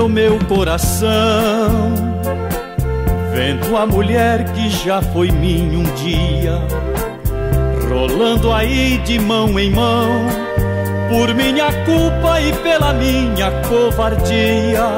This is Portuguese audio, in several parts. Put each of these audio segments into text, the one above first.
doeu meu coração, vendo a mulher que já foi minha um dia, rolando aí de mão em mão, por minha culpa e pela minha covardia,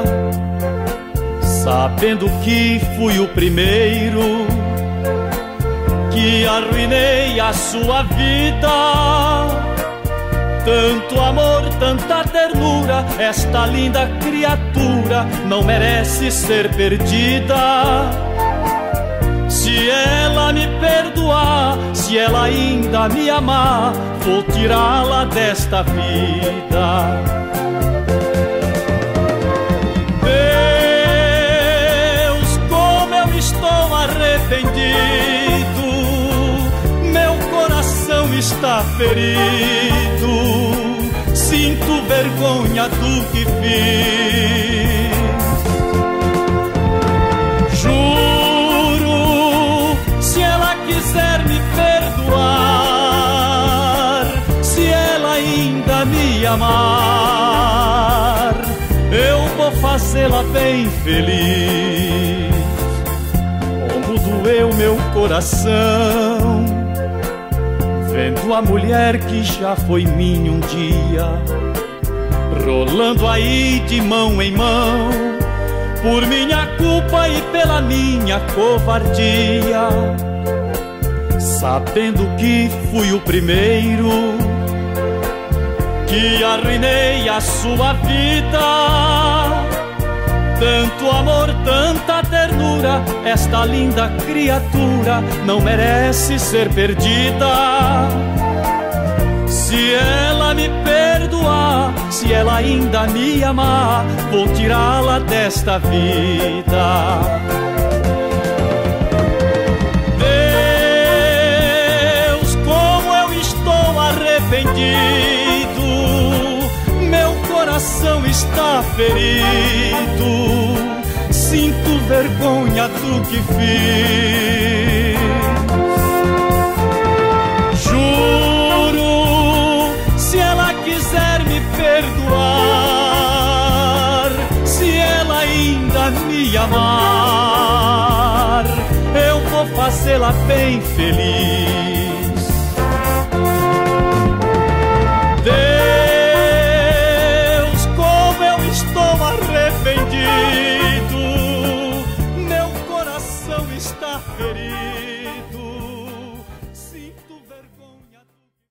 sabendo que fui o primeiro que arruinei a sua vida. Tanto amor, tanta ternura, esta linda criatura não merece ser perdida. Se ela me perdoar, se ela ainda me amar, vou tirá-la desta vida. Deus, como eu estou arrependido, meu coração está ferido, sinto vergonha do que fiz. Juro, se ela quiser me perdoar, se ela ainda me amar, eu vou fazê-la bem feliz. Como doeu meu coração, vendo a mulher que já foi minha um dia, rolando aí de mão em mão, por minha culpa e pela minha covardia, sabendo que fui o primeiro que arruinei a sua vida. Tanto amor, tanta ternura, esta linda criatura não merece ser perdida. Se ela me perdoar, se ela ainda me amar, vou tirá-la desta vida. Deus, como eu estou arrependido, meu coração está ferido, sinto vergonha do que fiz. Juro, se ela quiser me perdoar, se ela ainda me amar, eu vou fazê-la bem feliz. Deus, como eu estou arrependido, meu coração está ferido.